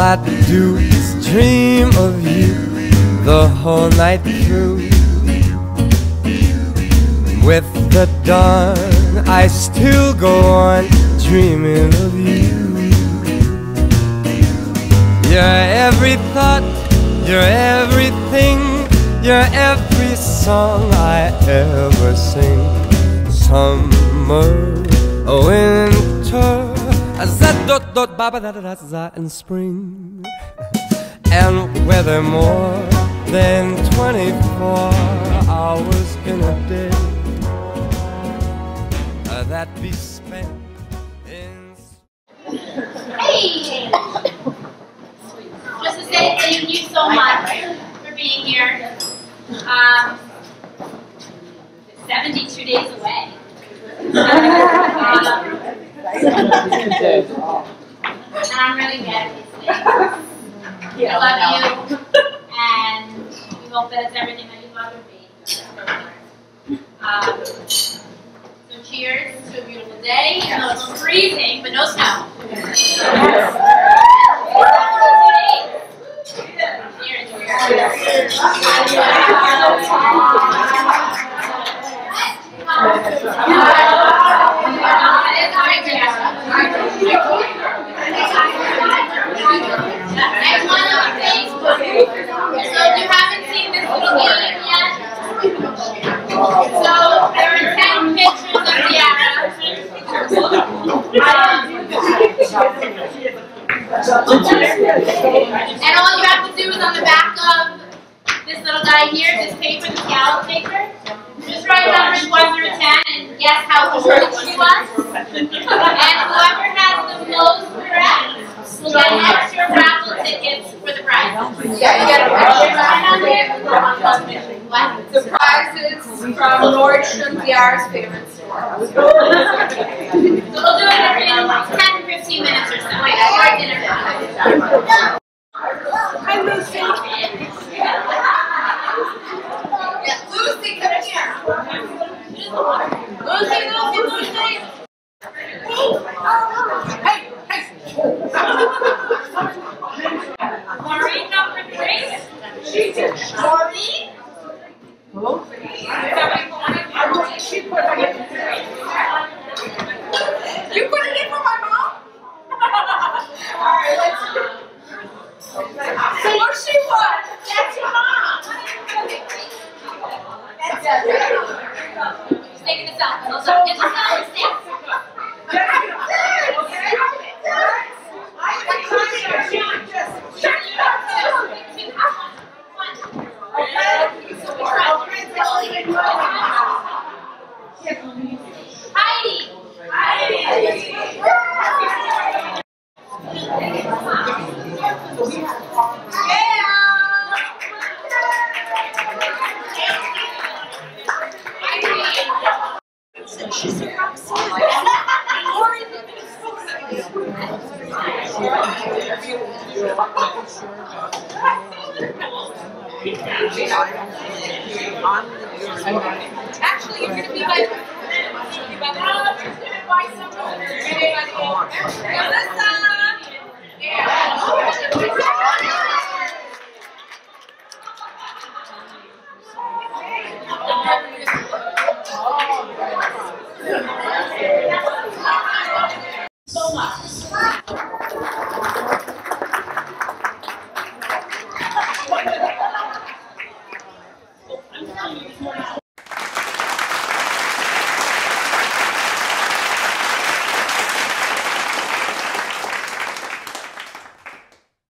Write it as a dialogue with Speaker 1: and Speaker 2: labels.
Speaker 1: I do is dream of you the whole night through. With the dawn, I still go on dreaming of you. You're every thought, you're everything, you're every song I ever sing. Summer, winter, and spring. And whether more than 24 hours in a day that be spent in...
Speaker 2: Hey! Just to say thank you so much for being here. 72 days away. And I'm really glad of these things. I love you, and we hope that it's everything that you love to be. So cheers to a beautiful day. I know it's freezing, but no snow. Cheers. Next one on Facebook. So if you haven't seen this little game yet, so there are 10 pictures of Diara. And all you have to do is on the back of this little guy here, this paper, this yellow paper, just write numbers 1 through 10 and guess how old she was. And whoever has the most correct will get extra raffle tickets for the prize.
Speaker 3: Yeah, you get a
Speaker 2: What?
Speaker 3: The prizes from Nordstrom, Diara's favorite store.
Speaker 2: So we'll do it every 10 to 15 minutes or so. Wait, I got dinner now.
Speaker 3: Hi, Lucy. Yeah, Lucy, come here. Lucy. Hey.
Speaker 2: Maureen, number 3. Maureen?
Speaker 3: You put it in for my mom? Alright, let's do it. So what she won? That's your mom. That's it.
Speaker 2: She's taking this out. It's just not a step. Heidi!
Speaker 3: Actually, you're going to be like, Melissa! Yeah.